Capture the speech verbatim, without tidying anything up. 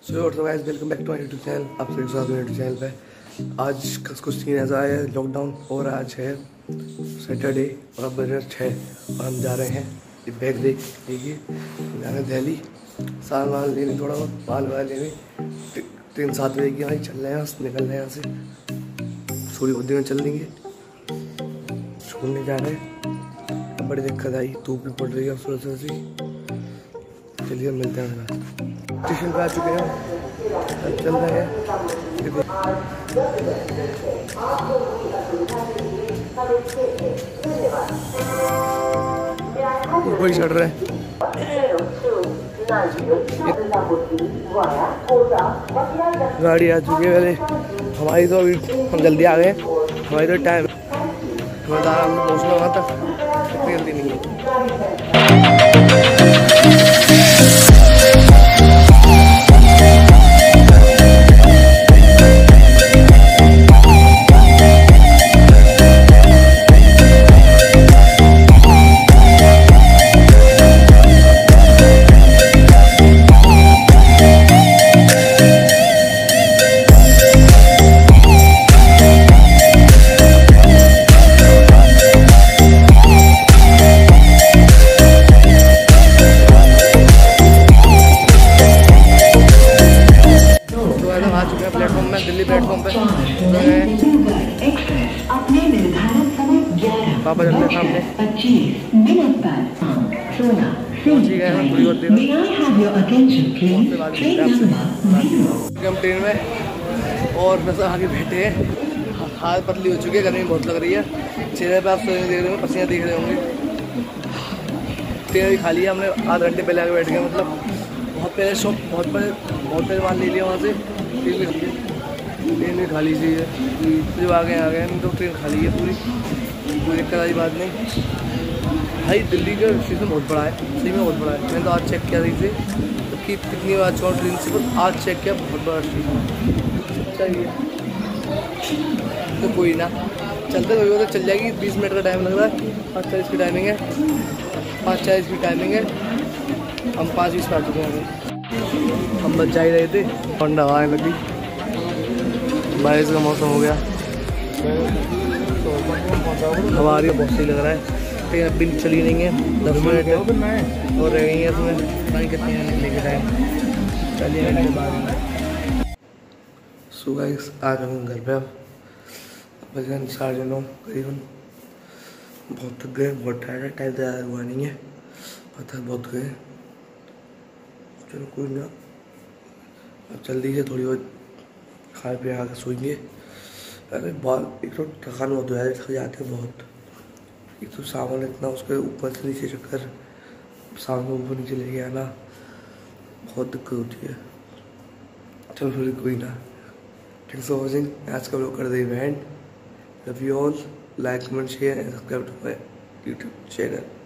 सो तो guys welcome back to my YouTube channel. आप सभी साथ मेरे यूट्यूब चैनल पे आज कुछ सीन ऐसा है, लॉकडाउन और आज है सैटरडे और अब बजे छः और हम जा रहे हैं बैग देख देखिए जा रहे हैं दिल्ली साल माल लेने, थोड़ा बहुत माल वाल लेने। ट्रेन सात बजे की यहाँ चल रहे हैं, निकल रहे हैं यहाँ से थोड़ी बहुत देर में चल देंगे, छोड़ने जा रहे हैं। अब बड़ी दिक्कत आई, धूप भी पड़ रही है सुबह से सी। चलिए मिलते हैं, स्टेशन पे आ चुके हैं, अब चल रहे हैं। ऊपर चढ़ रहे हैं, गाड़ी आ चुकी है पहले हमारी, तो अभी हम जल्दी आ गए। हमारी तो टाइम हमें पहुँचना वहाँ तक, इतनी जल्दी नहीं है। प्लेटफॉर्म में, दिल्ली प्लेटफॉर्म पे पापा चल रहे सामने हम ट्रेन में और बस आगे बैठे हैं। हाथ पतली हो चुकी है, गर्मी बहुत लग रही है। चेहरे पे आप सोने देख रहे होंगे, पसीना देख रहे होंगे। ट्रेन भी खाली है, हमने आधे घंटे पहले आगे बैठ गए, मतलब बहुत पहले शॉप बहुत पहले बहुत पहले मान ले लिया वहाँ से। ट्रेन भी खाली है, ट्रेन भी खाली सी है, जब आ गए आ गए हम तो ट्रेन खाली है पूरी, कोई दिक्कत वाली बात नहीं। भाई दिल्ली का स्टेशन बहुत बड़ा है, सही में बहुत बड़ा है। मैंने तो आज चेक किया थी तो कि कितनी बार चौड़ ट्रेन से, पर आज चेक किया बहुत बड़ा स्टेशन चाहिए। तो कोई ना, चलते हुए तो चल जाएगी। बीस मिनट का टाइम लग रहा है, पाँच चालीस की टाइमिंग है, पाँच चालीस की टाइमिंग है। हम पाँच बीस पर आ चुके हैं, हम बच जा ही रहे थे, ठंडा हवा लगी, बारिश का मौसम हो गया, हवा आ रही है, बहुत सही लग रहा है। ट्रेन अभी चली नहीं है, दस मिनट और रह गई है इसमें, पता नहीं कितनी निकले के टाइम चलिए के बाद। सो गाइस आ गए हम घर पे, अब बजन साढ़े नौ करीबन। बहुत थक गए, बहुत टायर्ड है, टाइम तैयार हुआ नहीं है, पता बहुत गए। चलो कोई ना, अब जल्दी से थोड़ी बहुत खा पे आकर सोएंगे। अरे बहुत एक तो थकान बहुत है, थक जाते हैं बहुत। एक तो सामान इतना, उसके ऊपर से नीचे चक्कर, सामान ऊपर नीचे लेके आना, बहुत दिक्कत होती है। चलो फिर कोई ना, थैंक्स फॉर वॉचिंग। आज का लोग कर दे event. Love you all, like comment share and subscribe to my YouTube channel.